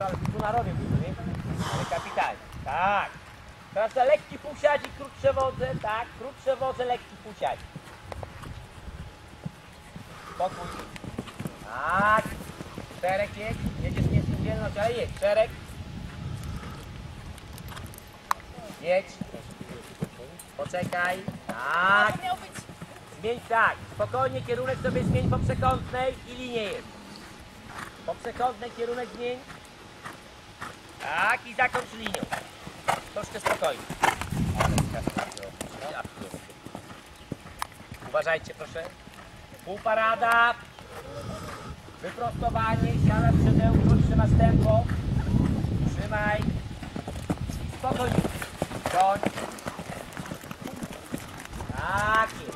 Ale tu narobię, nie? Ale kapitalnie. Tak. Teraz na lekki półsiadzik, krótsze wodze, tak. Krótsze wodze, lekki półsiadzik. Spokój. Tak. Szereg jedź. Jedziesz nie z indzielność, ale jedź. Szereg. Jedź. Poczekaj. Tak. Zmień tak. Spokojnie kierunek sobie zmień po przekątnej i linię jedź. Po przekątnej kierunek zmień. Tak i zakończ linią. Troszkę spokojnie. Uważajcie proszę. Półparada. Wyprostowanie. Siada w siodełko. Trzymasz tempo. Trzymaj. Spokojnie. Koń. Tak jest.